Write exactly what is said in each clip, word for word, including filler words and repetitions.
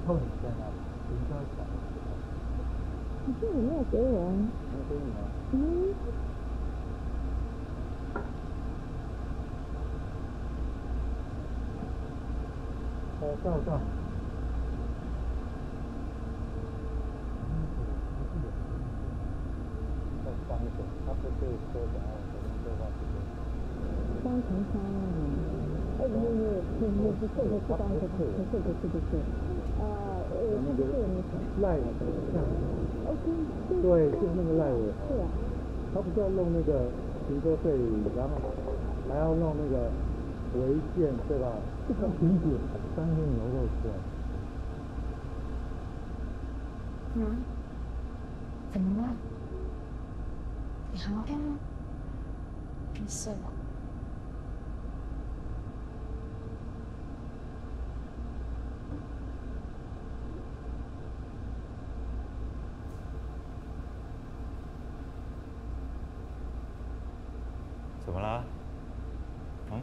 扣你在那里，停车场。 可是你没有给我啊。 没有给你吗？ 嗯。 哦，到到。再上一点，它不是说想要我们规划这个。 双层山啊。哎，不不不不不不是不是双层，不是不是不是，呃呃，它不是那个赖像。 OK。 对，就是那个赖尾。 是啊。 他不是要弄那个停车费，然后还要弄那个违建，对吧？他停止三天牛肉吃。 嗯？怎么了？你好好看吗？没事吧？ 怎么了？嗯？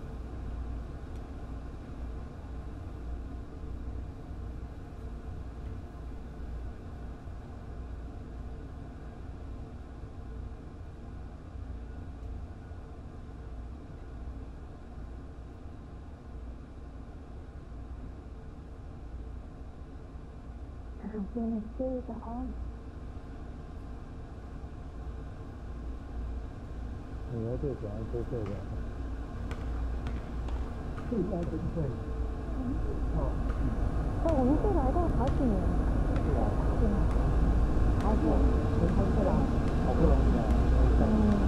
I'm gonna see the home. 女儿最喜欢吃这个，最爱吃这个。哦。 哦，我们这来过好几年。是啊。是吗？好久，很久了。 好不容易啊。 嗯。